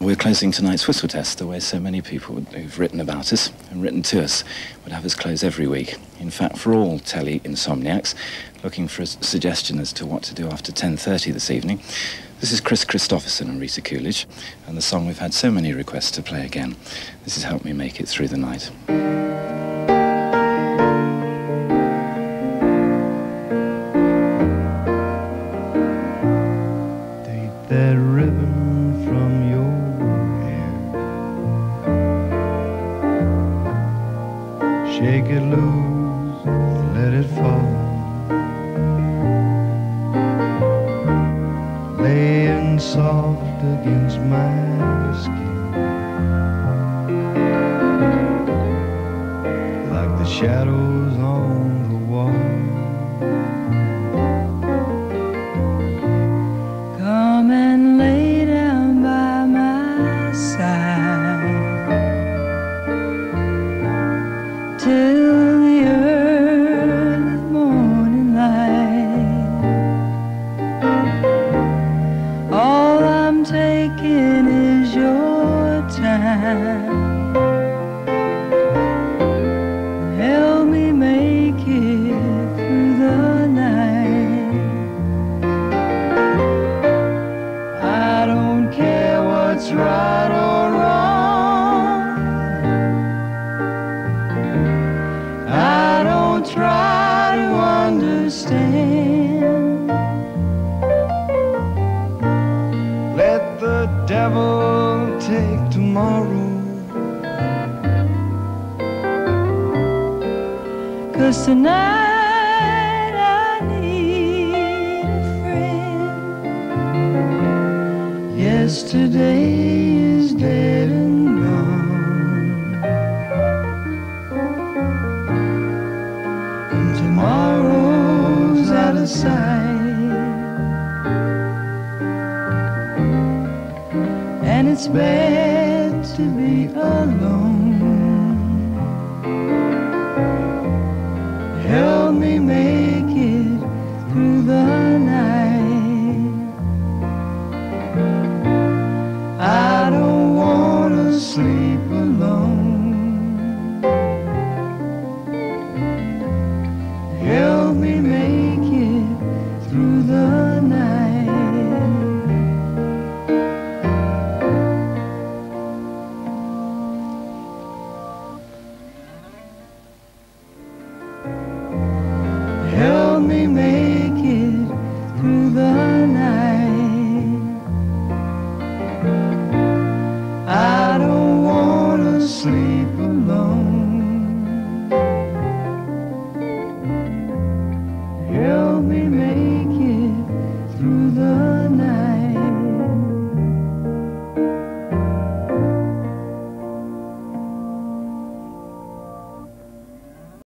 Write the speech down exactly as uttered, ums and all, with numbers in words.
We're closing tonight's Whistle Test the way so many people who've written about us and written to us would have us close every week. In fact, for all telly insomniacs looking for a suggestion as to what to do after ten thirty this evening, this is Chris Christopherson and Rita Coolidge, and the song we've had so many requests to play again. This has helped me make it through the night. Take that ribbon from your hair, shake it loose, let it fall, laying soft against my skin, like the shadows on the wall. Come and lay down by my side till the early morning light. All I'm taking is your time. Help me make it through the night. I don't care what's right or wrong. I don't try to understand. Let the devil take tomorrow, 'Cause tonight I need a friend. Yesterday is dead and gone, and tomorrow's out of sight. And it's bad to be alone.